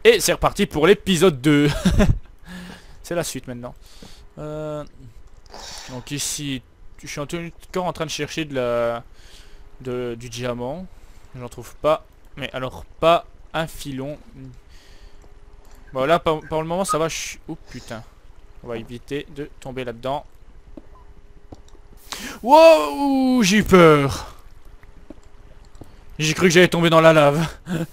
Et c'est reparti pour l'épisode 2. C'est la suite maintenant. Donc ici, je suis encore en train de chercher du diamant. J'en trouve pas. Mais alors pas un filon. Bon là pour le moment ça va. Oh putain. On va éviter de tomber là-dedans. Wow, j'ai eu peur. J'ai cru que j'allais tomber dans la lave.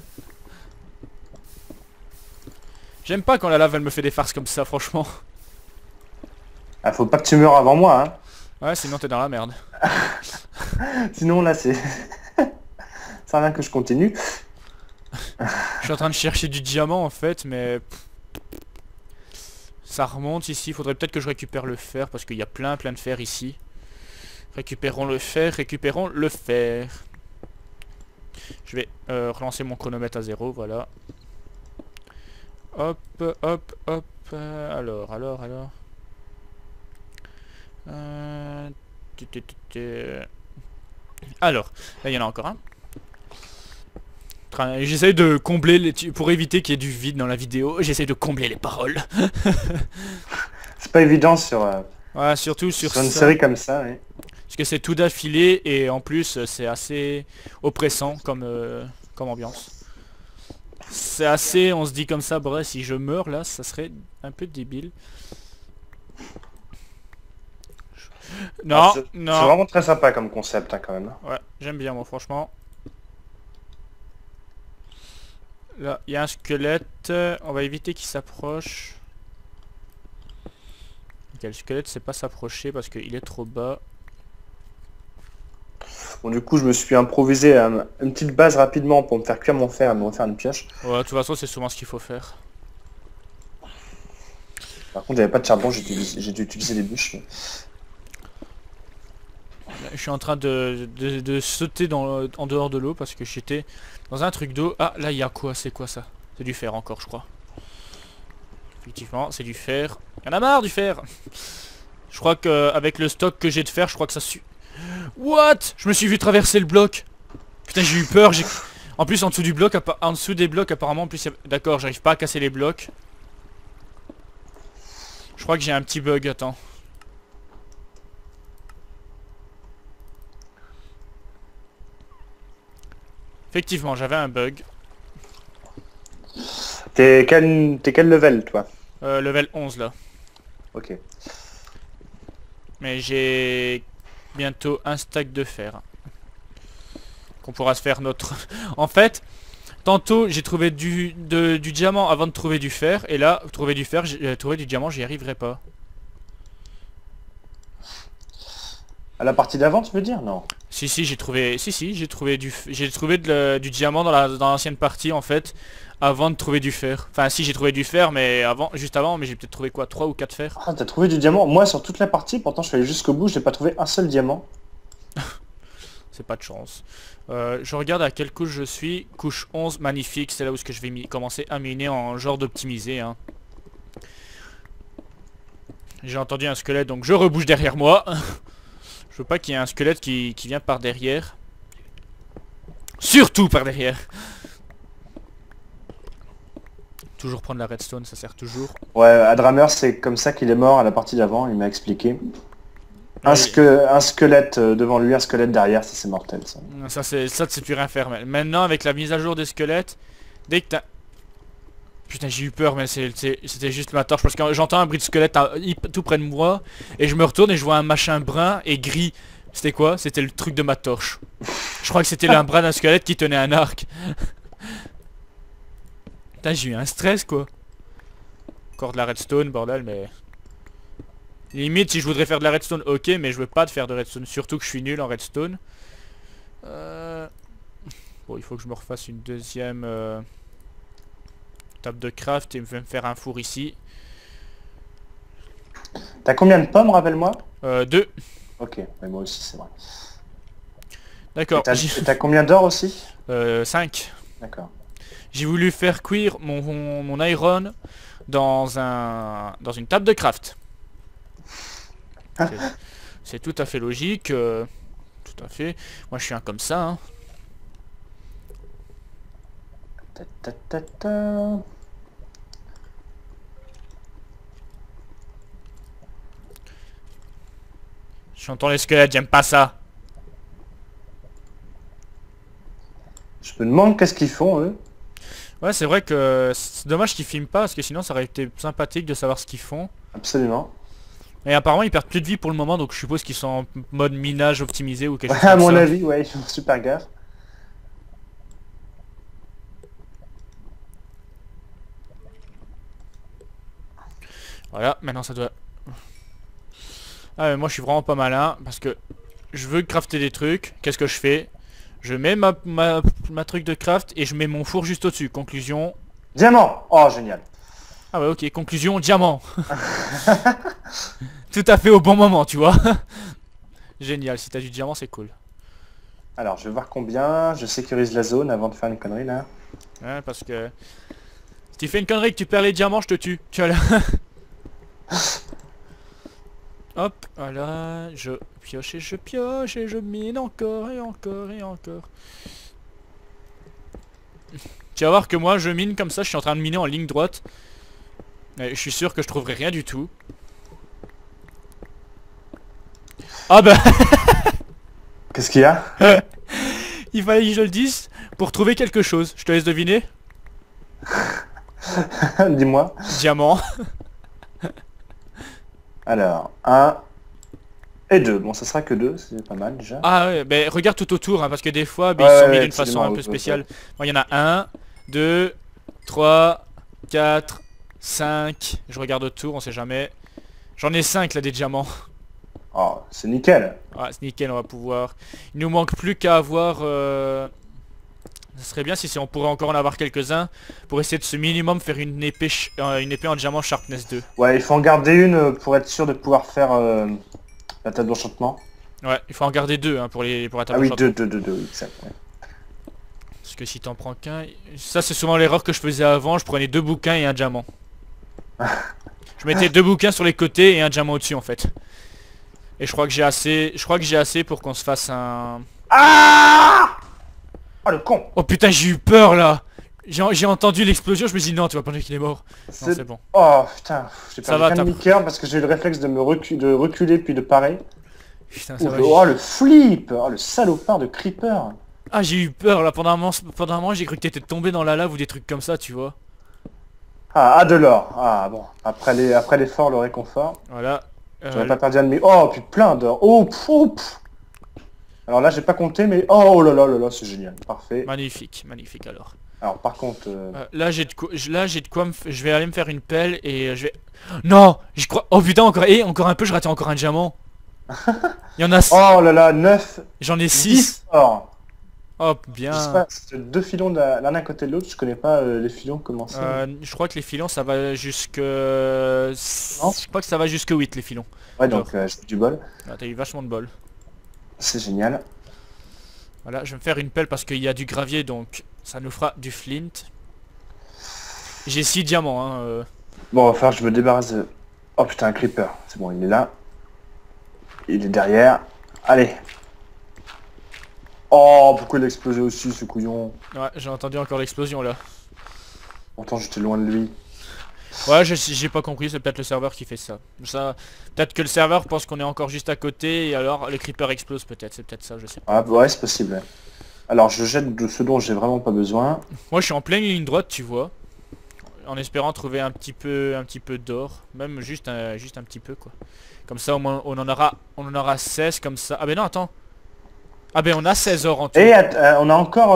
J'aime pas quand la lave elle me fait des farces comme ça franchement. Ah, faut pas que tu meurs avant moi, hein. Ouais, sinon t'es dans la merde. Sinon là c'est... Ça sert à rien que je continue. Je suis en train de chercher du diamant en fait, mais... Ça remonte ici, faudrait peut-être que je récupère le fer, parce qu'il y a plein de fer ici. Récupérons le fer, récupérons le fer. Je vais relancer mon chronomètre à 0, voilà. Hop, hop, hop. Alors. Alors, là il y en a encore un. J'essaie de combler pour éviter qu'il y ait du vide dans la vidéo. J'essaie de combler les paroles. C'est pas évident sur, Ouais, surtout sur sur une ça. série comme ça, oui. Parce que c'est tout d'affilée et en plus c'est assez oppressant comme ambiance. C'est assez, on se dit comme ça, bref, si je meurs là, ça serait un peu débile. Non, C'est non. vraiment très sympa comme concept, hein, quand même. Ouais, j'aime bien moi franchement. Là, il y a un squelette. On va éviter qu'il s'approche. Ok, le squelette c'est pas s'approcher parce qu'il est trop bas. Bon, du coup, je me suis improvisé une petite base rapidement pour me faire cuire mon fer et me refaire une pioche. Ouais, de toute façon c'est souvent ce qu'il faut faire. Par contre, j'avais pas de charbon, j'ai dû utiliser des bûches. Mais... Je suis en train de sauter en dehors de l'eau parce que j'étais dans un truc d'eau. Ah, là il y a quoi? C'est quoi ça? C'est du fer encore je crois. Effectivement, c'est du fer. Y'en a marre du fer. Je crois que avec le stock que j'ai de fer, je crois que ça What? Je me suis vu traverser le bloc. Putain, j'ai eu peur. En plus, en dessous du bloc, en dessous des blocs, apparemment, en plus, d'accord, j'arrive pas à casser les blocs. Je crois que j'ai un petit bug. Attends. Effectivement, j'avais un bug. T'es quel level, toi? Level 11 là. Ok. Mais j'ai bientôt un stack de fer. Qu'on pourra se faire notre... En fait, tantôt j'ai trouvé du diamant avant de trouver du fer. Et là, trouver du fer, trouver du diamant, j'y arriverai pas. À la partie d'avant, tu veux dire? Non. Si j'ai trouvé... Si j'ai trouvé du diamant dans l'ancienne partie en fait. Avant de trouver du fer. Enfin si j'ai trouvé du fer mais juste avant, mais j'ai peut-être trouvé quoi, 3 ou 4 fers. Ah, t'as trouvé du diamant? Moi, sur toute la partie, pourtant, je suis allé jusqu'au bout, j'ai pas trouvé un seul diamant. C'est pas de chance. Je regarde à quelle couche je suis. Couche 11, magnifique. C'est là où je vais commencer à miner en genre d'optimiser. Hein. J'ai entendu un squelette donc je rebouge derrière moi. Je veux pas qu'il y ait un squelette qui vient par derrière. Surtout par derrière. Toujours prendre la redstone, ça sert toujours. Ouais, Adrammer, c'est comme ça qu'il est mort à la partie d'avant, il m'a expliqué. Un squelette devant lui, un squelette derrière, ça c'est mortel, ça. Ça c'est plus rien faire. Maintenant avec la mise à jour des squelettes, dès que t'as... Putain j'ai eu peur mais c'était juste ma torche parce que j'entends un bruit de squelette tout près de moi et je me retourne et je vois un machin brun et gris. C'était quoi? C'était le truc de ma torche. Je crois que c'était un bras d'un squelette qui tenait un arc. Putain j'ai eu un stress quoi. Encore de la redstone bordel mais... Limite si je voudrais faire de la redstone ok mais je veux pas de faire de redstone. Surtout que je suis nul en redstone. Bon il faut que je me refasse une deuxième table de craft et me faire un four ici. T'as combien de pommes, rappelle-moi? 2. Ok, mais moi aussi c'est vrai. D'accord. Et t'as combien d'or aussi? 5. D'accord. J'ai voulu faire cuire mon iron dans une table de craft. C'est tout à fait logique. Tout à fait. Moi je suis un comme ça. Hein. Ta, ta, ta, ta. J'entends les squelettes, j'aime pas ça. Je me demande qu'est-ce qu'ils font, eux. Ouais, c'est vrai que c'est dommage qu'ils filment pas, parce que sinon ça aurait été sympathique de savoir ce qu'ils font. Absolument. Et apparemment ils perdent plus de vie pour le moment, donc je suppose qu'ils sont en mode minage optimisé ou quelque chose À comme mon ça. avis, ouais, ils font super gaffe. Voilà, maintenant ça doit... Ah mais moi je suis vraiment pas malin, parce que je veux crafter des trucs. Qu'est-ce que je fais? Je mets ma truc de craft et je mets mon four juste au-dessus. Conclusion... Diamant! Oh, génial. Ah ouais, ok, conclusion, diamant. Tout à fait au bon moment, tu vois. Génial, si t'as du diamant, c'est cool. Alors, je vais voir combien. Je sécurise la zone avant de faire une connerie, là. Ouais, parce que... Si tu fais une connerie que tu perds les diamants, je te tue. Tu vois là. Hop, voilà, je pioche et je mine encore et encore et encore. Tu vas voir que moi je mine comme ça, je suis en train de miner en ligne droite. Et je suis sûr que je trouverai rien du tout. Ah bah Qu'est-ce qu'il y a? il fallait que je le dise pour trouver quelque chose. Je te laisse deviner. Dis-moi. Diamant. Alors, 1 et 2. Bon, ça sera que 2, c'est pas mal déjà. Ah ouais, mais regarde tout autour, hein, parce que des fois ils Ouais, sont mis ouais, d'une façon un absolument, peu ouais, spéciale. ouais. Bon, il y en a 1, 2, 3, 4, 5. Je regarde autour, on sait jamais. J'en ai 5 là des diamants. Oh, c'est nickel. Ouais, c'est nickel, on va pouvoir... Il nous manque plus qu'à avoir... Ça serait bien si on pourrait encore en avoir quelques-uns pour essayer de ce minimum faire une épée en diamant Sharpness 2. Ouais, il faut en garder une pour être sûr de pouvoir faire la table d'enchantement. Ouais, il faut en garder 2 hein, pour la table Ah oui, d'enchantement. 2, exact. Ouais. Parce que si t'en prends qu'un... Ça c'est souvent l'erreur que je faisais avant, je prenais 2 bouquins et un diamant. Je mettais 2 bouquins sur les côtés et un diamant au-dessus en fait. Et je crois que j'ai assez pour qu'on se fasse un... Ah! Oh, le con! Oh putain, j'ai eu peur là. J'ai entendu l'explosion, je me suis dit non, tu vas penser qu'il est mort. Non, c'est bon. Oh, putain, j'ai Ça perdu va, qu'un t'as- demi-cœur parce que j'ai eu le réflexe de me reculer puis de parer. Putain, ça va. Oh, le flip! Oh, le salopard de creeper! Ah, j'ai eu peur là, pendant un moment j'ai cru que t'étais tombé dans la lave ou des trucs comme ça, tu vois. Ah, de l'or. Ah, bon. Après l'effort, le réconfort. Voilà. J'aurais pas perdu un demi. Oh, puis plein d'or. Oh, pff. Alors là, j'ai pas compté, mais... Oh là là là là, c'est génial. Parfait. Magnifique, magnifique alors. Alors, par contre... Là j'ai de quoi je vais aller me faire une pelle et je vais... Non, je crois... Oh putain, encore un peu, je ratais encore un diamant. Il y en a... Oh là là, 9, J'en ai 10 6. or. Oh, Je sais bien. pas, c'est 2 filons l'un à côté de l'autre, je connais pas les filons comment c'est. Je crois que les filons ça va jusque... Non. Je crois que ça va jusque 8 les filons. Ouais, donc j'ai du bol. Ah, t'as eu vachement de bol. C'est génial. Voilà, je vais me faire une pelle parce qu'il y a du gravier donc ça nous fera du flint. J'ai 6 diamants hein. Bon, va falloir que je me débarrasse de... Oh putain, un creeper. C'est bon, il est là. Il est derrière. Allez. Oh, pourquoi il a explosé aussi, ce couillon? Ouais, j'ai entendu encore l'explosion là. Pourtant, j'étais loin de lui. Ouais, j'ai pas compris, c'est peut-être le serveur qui fait ça. Peut-être que le serveur pense qu'on est encore juste à côté et alors le creeper explose peut-être, c'est peut-être ça, je sais pas. Ah, ouais, c'est possible. Ouais. Alors, je jette de ce dont j'ai vraiment pas besoin. Moi je suis en pleine ligne droite, tu vois. En espérant trouver un petit peu d'or. Même juste un petit peu quoi. Comme ça au moins on en aura 16 comme ça. Ah ben non, attends. Ah ben on a 16 or en tout. Et on a encore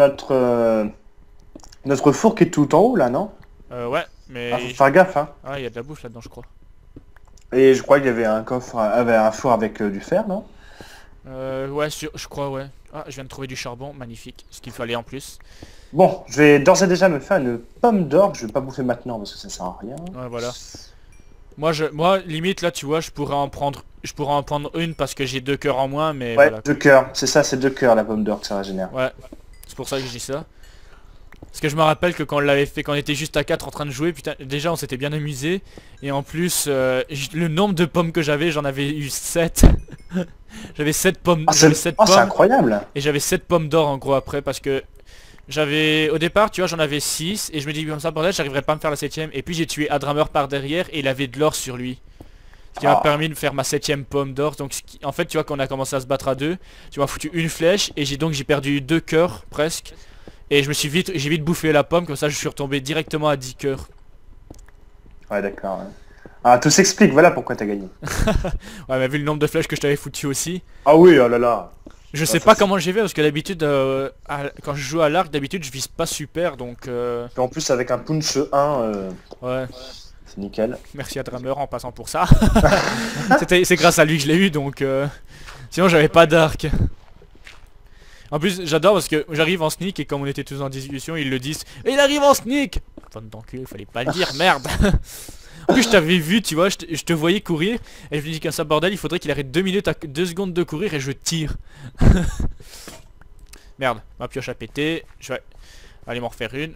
notre four qui est tout en haut, là, non? Ouais, mais... Ah, faut faire gaffe, hein. Ah, il y a de la bouffe là-dedans, je crois. Et je crois qu'il y avait un coffre, un four avec du fer, non? Ouais, je crois, ouais. Ah, je viens de trouver du charbon, magnifique. Ce qu'il fallait en plus. Bon, je vais d'ores et déjà me faire une pomme d'or que je vais pas bouffer maintenant parce que ça sert à rien. Ouais, voilà. Moi, limite, là, tu vois, je pourrais en prendre une parce que j'ai 2 cœurs en moins, mais Ouais, voilà. 2 cœurs. C'est ça, c'est 2 cœurs la pomme d'or que ça régénère. Ouais, c'est pour ça que je dis ça. Parce que je me rappelle que quand on l'avait fait, quand on était juste à 4 en train de jouer, putain, déjà on s'était bien amusé. Et en plus, le nombre de pommes que j'en avais eu 7. J'avais 7 pommes. Ah, c'est incroyable. Et j'avais 7 pommes d'or en gros après parce que au départ tu vois j'en avais 6 et je me dis comme ça bordel j'arriverai pas à me faire la 7ème et puis j'ai tué Adrammer par derrière et il avait de l'or sur lui. Ce qui m'a permis de faire ma 7ème pomme d'or. Donc en fait tu vois qu'on a commencé à se battre à deux. Tu m'as foutu une flèche et j'ai perdu 2 cœurs presque. Et j'ai vite bouffé la pomme, comme ça je suis retombé directement à 10 cœurs. Ouais d'accord. Ouais. Ah tout s'explique, voilà pourquoi t'as gagné. Ouais mais vu le nombre de flèches que je t'avais foutu aussi. Ah oui, oh là là. Je sais pas comment j'ai fait parce que d'habitude quand je joue à l'arc d'habitude je vise pas super donc Et en plus avec un punch 1, ouais. c'est nickel. Merci à Drummer en passant pour ça. C'est grâce à lui que je l'ai eu donc sinon j'avais pas d'arc. En plus j'adore parce que j'arrive en sneak et comme on était tous en discussion ils le disent et il arrive en sneak. Enfin d'enculé, fallait pas le dire, merde. En plus je t'avais vu tu vois, je te voyais courir et je me dis qu'un ça bordel il faudrait qu'il arrête 2 minutes à 2 secondes de courir et je tire. Merde, ma pioche a pété, je vais aller m'en refaire une.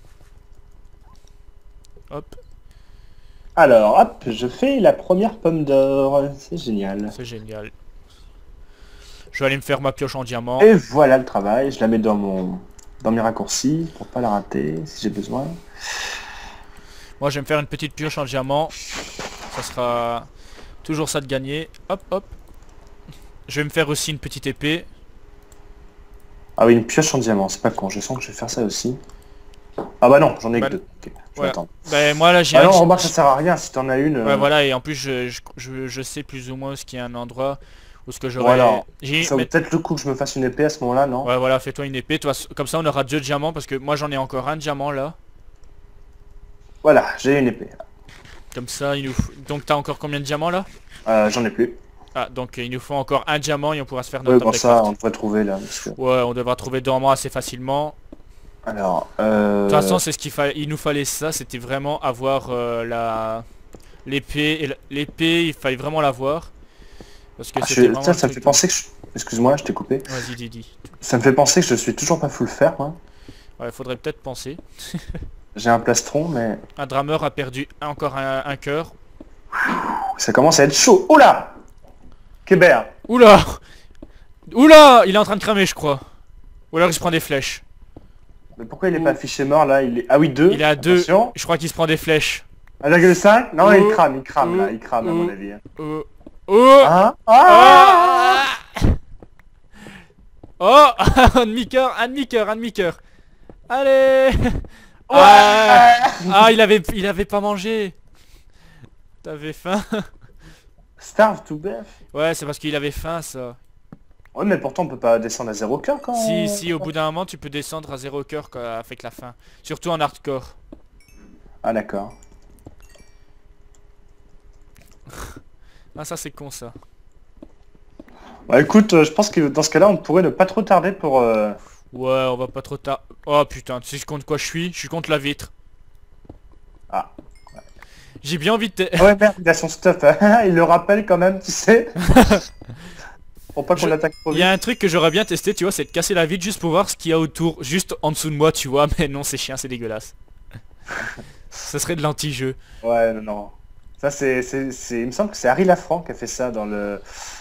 Hop. Alors hop, je fais la première pomme d'or, c'est génial. C'est génial. Je vais aller me faire ma pioche en diamant. Et voilà le travail, je la mets dans mes raccourcis pour pas la rater si j'ai besoin. Moi je vais me faire une petite pioche en diamant. Ça sera toujours ça de gagner. Hop hop. Je vais me faire aussi une petite épée. Ah oui, une pioche en diamant, c'est pas con, je sens que je vais faire ça aussi. Ah bah non, j'en ai que 2. Okay, je vais attendre. Bah moi là j'ai non, remarque ça sert à rien si t'en as une. Ouais voilà, et en plus je sais plus ou moins où qu'il y a un endroit où ce que j'aurais... Voilà. Ça vaut peut-être le coup que je me fasse une épée à ce moment-là, non? Ouais voilà, fais-toi une épée, toi, comme ça on aura 2 diamants parce que moi j'en ai encore un diamant là. Voilà, j'ai une épée. Comme ça il nous faut... Donc t'as encore combien de diamants là? J'en ai plus. Ah donc il nous faut encore un diamant et on pourra se faire notre bon ça on devrait trouver là. Parce que... Ouais on devra trouver dormant assez facilement. Alors de toute façon c'est ce qu'il fallait, il nous fallait ça, c'était vraiment avoir l'épée, et l'épée il fallait vraiment l'avoir. Parce que c'était vraiment ça me fait penser que excuse-moi je t'ai coupé. Vas-y dis. Ça me fait penser que je suis toujours pas full fer moi. Ouais faudrait peut-être penser. J'ai un plastron mais... Un Drummer a perdu encore un cœur. Ça commence à être chaud. Oula Kébert. Oula. Oula. Il est en train de cramer je crois. Ou alors il se prend des flèches. Mais pourquoi il est pas affiché mort là? Il est... Ah oui 2. Il est à 2. Je crois qu'il se prend des flèches. 1,5. Non il crame là, il crame à mon avis. Hein? Oh un demi-cœur. Allez. Ah il avait pas mangé. T'avais faim. Starve to death. Ouais c'est parce qu'il avait faim ça. Ouais mais pourtant on peut pas descendre à 0 cœur quand... Si au bout d'un moment tu peux descendre à 0 cœur avec la faim. Surtout en hardcore. Ah d'accord. Ah ça c'est con ça. Bah écoute, je pense que dans ce cas-là on pourrait ne pas trop tarder pour... Ouais on va pas trop tard. Oh putain, tu sais contre quoi je suis? Je suis contre la vitre. Ah. Ouais. J'ai bien envie de... Ah ouais merde, il a son stuff. Il le rappelle quand même, tu sais. Pour pas qu'on l'attaque trop vite. Il y a un truc que j'aurais bien testé, tu vois, c'est de casser la vitre juste pour voir ce qu'il y a autour. Juste en dessous de moi, tu vois. Mais non, c'est chiant, c'est dégueulasse. Ça serait de l'anti-jeu. Ouais, non. Ça c'est... Il me semble que c'est Harry Lafranc qui a fait ça dans le...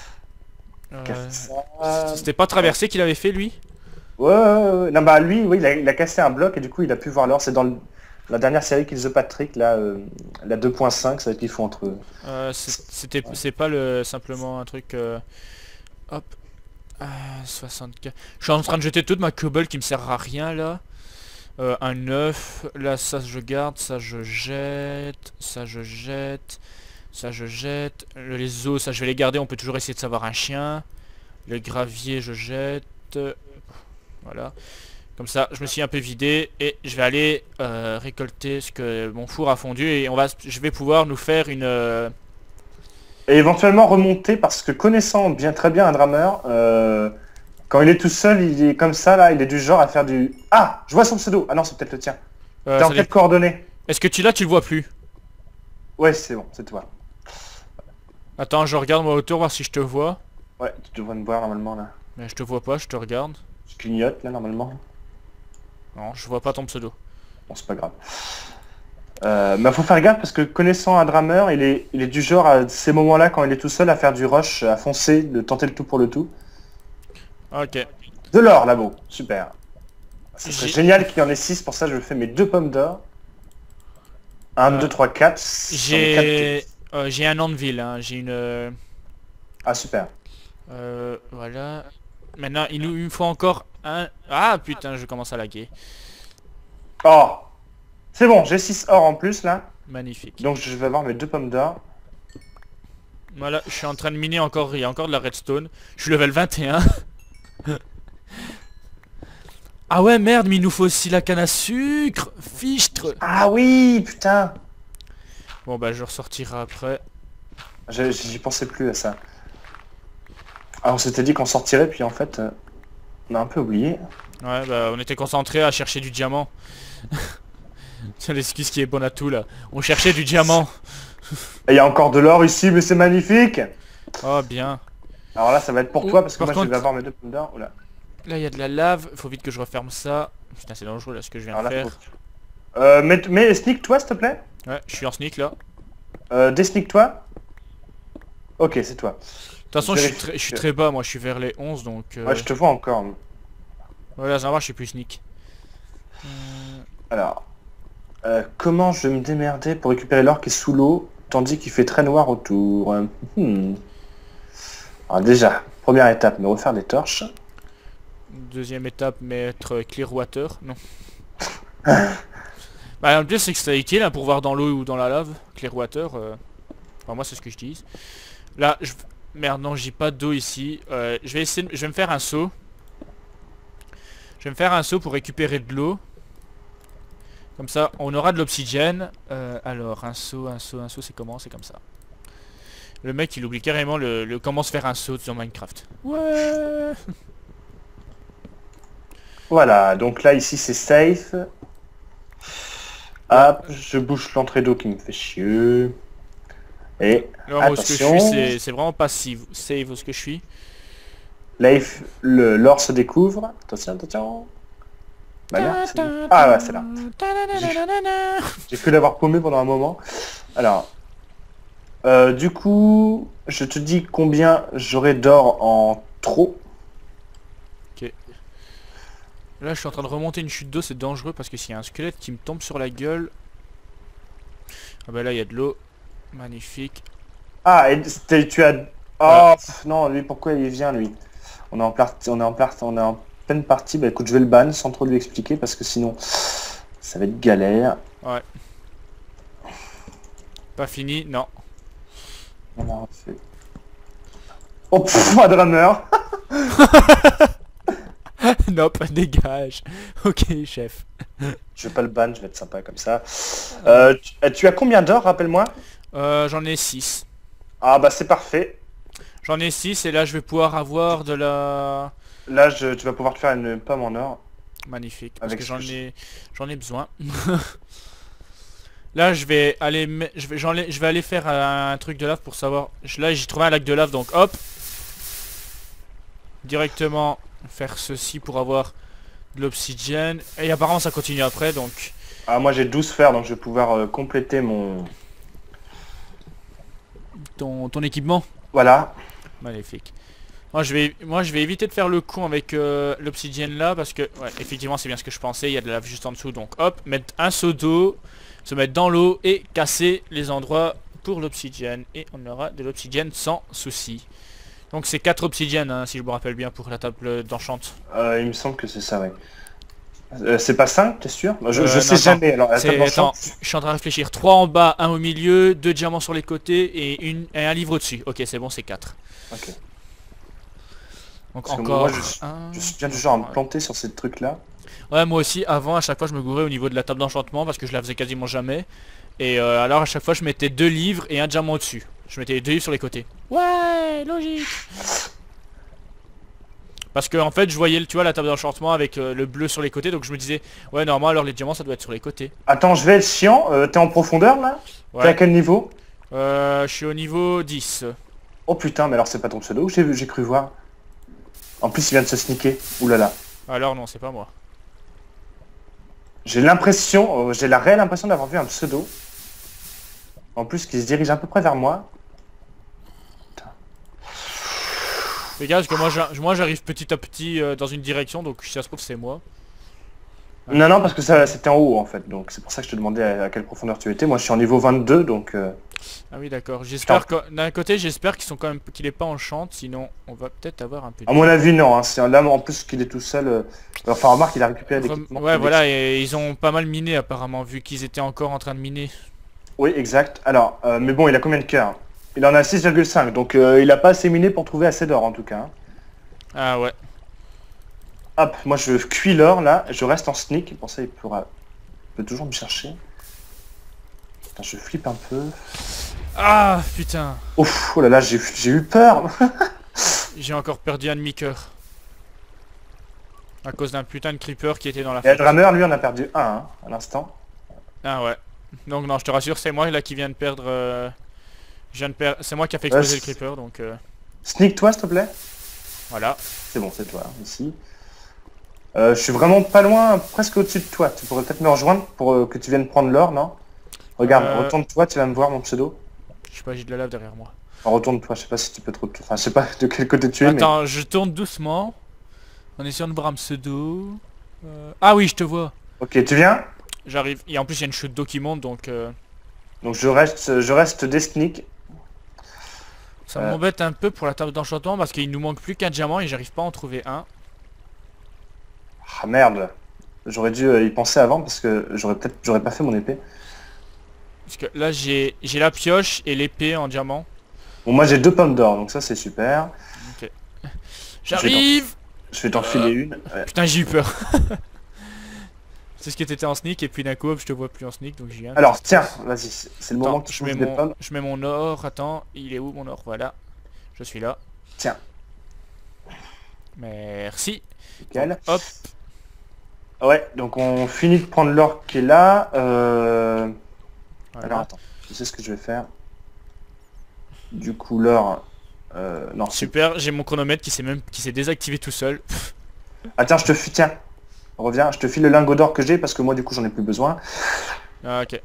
C'était pas Traversé qu'il avait fait lui? Ouais. Non bah lui, oui, il a cassé un bloc et du coup il a pu voir l'or. C'est dans la dernière série Kill the Patrick, là, la 2.5, ça va être qu'ils font entre eux. C'est pas simplement un truc... Hop. 64. Je suis en train de jeter toute ma cobble qui me sert à rien là. Un 9. Là ça je garde, ça je jette. Ça je jette. Ça je jette. Les os ça je vais les garder, on peut toujours essayer de savoir un chien. Le gravier je jette. Voilà. Comme ça je me suis un peu vidé. Et je vais aller récolter ce que mon four a fondu. Et je vais pouvoir nous faire une... Et éventuellement remonter parce que connaissant très bien un Drummer, quand il est tout seul, il est comme ça là, il est du genre à faire du... Ah, je vois son pseudo. Ah non, c'est peut-être le tien. T'es en quelle coordonnée? Est-ce que tu l'as, tu le vois plus? Ouais, c'est bon, c'est toi. Attends, je regarde moi autour, voir si je te vois. Ouais, tu devrais me voir normalement là. Mais je te vois pas, je te regarde. Je clignote là normalement. Non, je vois pas ton pseudo. Bon, c'est pas grave. Mais faut faire gaffe parce que connaissant un Drummer, il est du genre à ces moments-là quand il est tout seul à faire du rush, à foncer, de tenter le tout pour le tout. Ok. De l'or là-bas, super. C'est génial qu'il y en ait 6, pour ça je fais mes 2 pommes d'or. 1, 2, 3, 4. J'ai un anvil, hein. J'ai une... Ah super. Voilà. Maintenant, il me faut encore un... Ah putain, je commence à laguer. Oh. C'est bon, j'ai 6 or en plus là. Magnifique. Donc je vais avoir mes 2 pommes d'or. Voilà, je suis en train de miner encore, il y a encore de la redstone. Je suis level 21. Ah ouais, merde, mais il nous faut aussi la canne à sucre. Fichtre. Ah oui, putain. Bon bah je ressortirai après. J'y pensais plus à ça. Ah, on s'était dit qu'on sortirait, puis en fait, on a un peu oublié. Ouais, bah on était concentré à chercher du diamant. C'est l'excuse qui est bonne à tout là. On cherchait du diamant. Et il y a encore de l'or ici, mais c'est magnifique. Oh bien. Alors là, ça va être pour toi, parce que Par moi, contre- je vais avoir mes 2 pommes d'or. Oula. Là il y a de la lave, faut vite que je referme ça. Putain c'est dangereux là ce que je viens Alors de là, faire. mais sneak toi, s'il te plaît. Ouais, je suis en sneak là. Desneak toi. Ok, c'est toi. De toute façon je suis très bas, moi je suis vers les 11 donc... Ouais, je te vois encore. Voilà, ça va, je suis plus sneak. Alors, comment je vais me démerder pour récupérer l'or qui est sous l'eau, tandis qu'il fait très noir autour. Alors déjà, première étape, me refaire des torches. Deuxième étape, mettre clear water. Non. Bah en plus c'est que c'est utile hein, pour voir dans l'eau ou dans la lave. Clear water. Enfin, moi c'est ce que je dis. Là, merde non, j'ai pas d'eau ici. Je vais essayer, je vais me faire un seau. Je vais me faire un seau pour récupérer de l'eau. Comme ça, on aura de l'obsidienne. Alors, un seau, c'est comment? C'est comme ça. Le mec, il oublie carrément le comment se faire un seau sur Minecraft. Ouais. Voilà, donc là, ici, c'est safe. Hop, je bouche l'entrée d'eau qui me fait chier. Et Là, moi, où ce que je attention, suis, c'est vraiment pas save où ce que je suis. l'or se découvre. Attention, attention. Bah merde, ah ouais, c'est là. J'ai cru l'avoir paumé pendant un moment. Alors, du coup, je te dis combien j'aurai d'or en trop. Ok. Là, je suis en train de remonter une chute d'eau, c'est dangereux parce que s'il y a un squelette qui me tombe sur la gueule... Ah bah là, il y a de l'eau. Magnifique. Ah, et tu as... Oh, non, lui, pourquoi il vient, lui? On est en pleine partie. Bah écoute, je vais le ban sans trop lui expliquer parce que sinon, ça va être galère. Ouais. Pas fini, non. On a refait. Oh, pff, un drummer. Nope, dégage. Ok, chef. Je vais pas le ban, je vais être sympa comme ça. Tu as combien d'or, rappelle-moi? J'en ai 6. Ah bah c'est parfait. J'en ai 6 et là je vais pouvoir avoir de la... Là, tu vas pouvoir te faire une pomme en or. Magnifique, parce Avec que ce j'en ai besoin. Là je vais aller je vais aller faire un truc de lave pour savoir. Là j'ai trouvé un lac de lave donc hop. Directement faire ceci pour avoir de l'obsidienne. Et apparemment ça continue après donc. Ah moi j'ai 12 fers donc je vais pouvoir compléter mon... Ton équipement. Voilà. Magnifique. Moi je vais éviter de faire le con avec l'obsidienne là parce que ouais, effectivement c'est bien ce que je pensais, il y a de la lave juste en dessous donc hop, mettre un seau d'eau, se mettre dans l'eau et casser les endroits pour l'obsidienne et on aura de l'obsidienne sans souci. Donc c'est 4 obsidiennes hein, si je me rappelle bien pour la table d'enchant. Il me semble que c'est ça, ouais. C'est pas 5, t'es sûr? Je sais non, jamais. Alors, attends, je suis en train de réfléchir. 3 en bas, 1 au milieu, 2 diamants sur les côtés et un livre au-dessus. Ok, c'est bon, c'est 4. Ok. Donc Parce que encore... moi, je suis bien du genre à me planter sur ces trucs-là. Ouais, moi aussi, avant, à chaque fois, je me gourais au niveau de la table d'enchantement parce que je la faisais quasiment jamais. Et alors, à chaque fois, je mettais 2 livres et un diamant au-dessus. Je mettais 2 livres sur les côtés. Ouais, logique. Parce que en fait je voyais tu vois la table d'enchantement avec le bleu sur les côtés donc je me disais ouais normalement alors les diamants ça doit être sur les côtés. Attends, je vais être chiant. T'es en profondeur là? Ouais. T'es à quel niveau? Je suis au niveau 10. Oh putain, mais alors c'est pas ton pseudo que j'ai cru voir. En plus il vient de se sneaker. Ouh là là. Alors non c'est pas moi. J'ai l'impression, j'ai la réelle impression d'avoir vu un pseudo. En plus qui se dirige à peu près vers moi. Les gars, parce que moi j'arrive petit à petit dans une direction, donc si ça se trouve c'est moi. Non, non, parce que ça c'était en haut en fait, donc c'est pour ça que je te demandais à quelle profondeur tu étais. Moi je suis en niveau 22, donc... Ah oui d'accord, j'espère que d'un côté j'espère qu'ils sont quand même qu'il est pas en chante, sinon on va peut-être avoir un peu de... À mon avis non, hein. C'est là en plus qu'il est tout seul. Enfin remarque il a récupéré l'équipement. Ouais voilà, et ils ont pas mal miné apparemment, vu qu'ils étaient encore en train de miner. Oui exact. Alors, mais bon il a combien de cœurs? Il en a 6,5, donc il a pas assez miné pour trouver assez d'or en tout cas. Hein. Ah ouais. Hop, moi je cuis l'or là, je reste en sneak, pour ça il peut toujours me chercher. Putain, je flippe un peu. Ah putain. Ouf, oh là là, j'ai eu peur. J'ai encore perdu un demi-cœur. À cause d'un putain de creeper qui était dans la Et le fête. Drummer, lui, on a perdu un hein, à l'instant. Ah ouais. Donc non, je te rassure, c'est moi là qui viens de perdre... C'est moi qui a fait exploser le creeper, donc... Sneak toi, s'il te plaît. Voilà. C'est bon, c'est toi, ici. Je suis vraiment pas loin, presque au-dessus de toi. Tu pourrais peut-être me rejoindre pour que tu viennes prendre l'or, non? Regarde, retourne-toi, tu vas me voir, mon pseudo. Je sais pas, j'ai de la lave derrière moi. Alors, retourne-toi, je sais pas si tu peux trop... Enfin, je sais pas de quel côté tu es, Attends, je tourne doucement. En essayant de voir un pseudo. Ah oui, je te vois. Ok, tu viens? J'arrive. Et en plus, il y a une chute d'eau qui monte, donc... Donc je reste des sneaks. Ça m'embête un peu pour la table d'enchantement, parce qu'il nous manque plus qu'un diamant et j'arrive pas à en trouver un. Ah merde. J'aurais dû y penser avant, parce que j'aurais pas fait mon épée. Parce que là, j'ai la pioche et l'épée en diamant. Bon, moi j'ai 2 pommes d'or, donc ça c'est super. Ok. J'arrive. Je vais t'en filer une. Ouais. Putain, j'ai eu peur. C'est ce qui était en sneak et puis d'un coup, je te vois plus en sneak, donc j'y viens. Alors tiens, vas-y, c'est le moment que tu trouves des pommes. Je mets mon or, attends, il est où mon or? Voilà. Je suis là. Tiens. Merci. Nickel. Donc, hop. Ouais, donc on finit de prendre l'or qui est là. Voilà. Alors attends, je sais ce que je vais faire. Du coup l'or... non, super, j'ai mon chronomètre qui s'est désactivé tout seul. Ah tiens, tiens, reviens, je te file le lingot d'or que j'ai parce que moi du coup j'en ai plus besoin. Ah ok.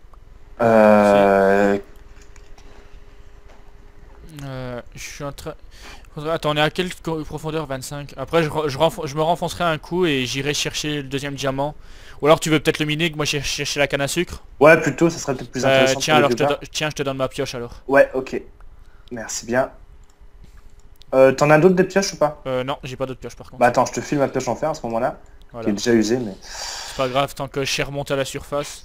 Je suis en train... Attends, on est à quelle profondeur? 25. Après je me renfoncerai un coup et j'irai chercher le deuxième diamant. Ou alors tu veux peut-être le miner, que moi j'ai cherché la canne à sucre? Ouais plutôt, ça serait peut-être plus intéressant. Tiens, alors je te donne ma pioche alors. Ouais, ok. Merci bien. T'en as d'autres des pioches ou pas? Non, j'ai pas d'autres pioches par contre. Bah attends, je te file ma pioche en fer à ce moment-là. Voilà. Qui est déjà usée mais... C'est pas grave tant que je remonte à la surface.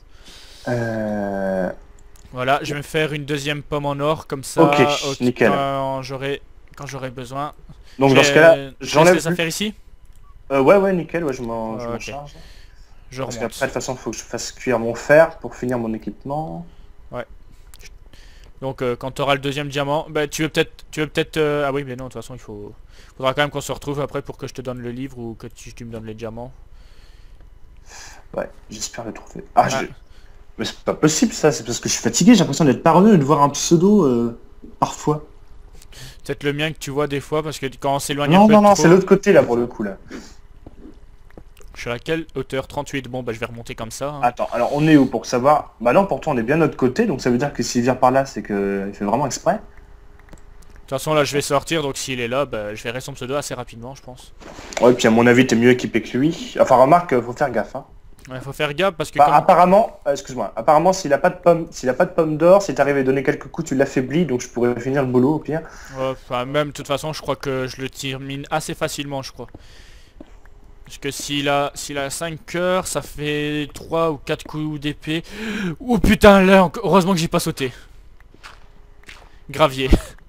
Voilà, je vais me faire une deuxième pomme en or comme ça. Ok, nickel. Quand j'aurai besoin. Donc dans ce cas-là, j'enlève les affaires ici. Ouais, nickel, ouais, je m'en okay. charge. Je Parce remonte. qu'après, de toute façon, il faut que je fasse cuire mon fer pour finir mon équipement. Ouais. Donc quand tu auras le deuxième diamant, bah tu veux peut-être... Ah oui, mais non, de toute façon, faudra quand même qu'on se retrouve après pour que je te donne le livre ou que tu me donnes les diamants. Ouais, j'espère le trouver. Mais c'est pas possible ça, c'est parce que je suis fatigué, j'ai l'impression d'être parano et de voir un pseudo parfois. Peut-être le mien que tu vois des fois parce que quand on s'éloigne un peu Non, trop... c'est l'autre côté là pour le coup là. Je suis à quelle hauteur? 38. Bon bah je vais remonter comme ça. Hein. Attends, alors on est où pour savoir? Bah non, pourtant on est bien de notre côté, donc ça veut dire que s'il vient par là, c'est que il fait vraiment exprès. De toute façon là je vais sortir, donc s'il est là, bah, je verrai son pseudo assez rapidement je pense. Ouais, puis à mon avis t'es mieux équipé que lui. Enfin remarque, faut faire gaffe. Hein. Ouais, faut faire gaffe parce que... Bah, apparemment, excuse-moi, apparemment s'il a pas de pomme d'or, si t'arrives à donner quelques coups, tu l'affaiblis, donc je pourrais finir le boulot au pire. Ouais, enfin, même de toute façon je crois que je le termine assez facilement je crois. Parce que s'il a 5 cœurs, ça fait 3 ou 4 coups d'épée. Oh putain là, heureusement que j'ai pas sauté. Gravier.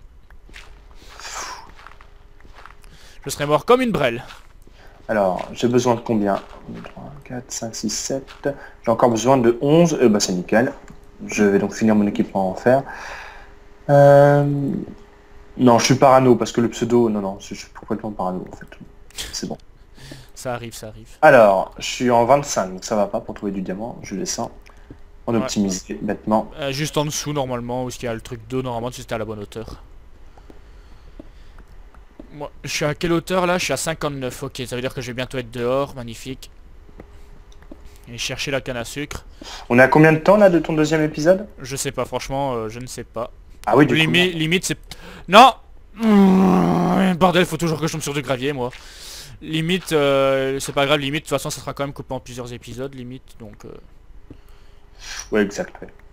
Je serais mort comme une brêle. Alors, j'ai besoin de combien? 2, 3, 4, 5, 6, 7... J'ai encore besoin de 11, bah c'est nickel. Je vais donc finir mon équipement en fer. Non, je suis parano, parce que le pseudo... Non, je suis complètement parano, en fait. C'est bon. Ça arrive, ça arrive. Alors, je suis en 25, donc ça va pas pour trouver du diamant. Je descends. On optimise bêtement. Juste en dessous, normalement, où il y a le truc d'eau, normalement, si c'était à la bonne hauteur. Moi, je suis à quelle hauteur là? Je suis à 59, ok, ça veut dire que je vais bientôt être dehors, magnifique. Et chercher la canne à sucre. On est à combien de temps là de ton deuxième épisode? Je sais pas, franchement, je ne sais pas. Ah oui, limite c'est... Non. Bordel, faut toujours que je tombe sur du gravier, moi. Limite, c'est pas grave, limite, de toute façon ça sera quand même coupé en plusieurs épisodes, limite, donc... Ouais, exact, ouais.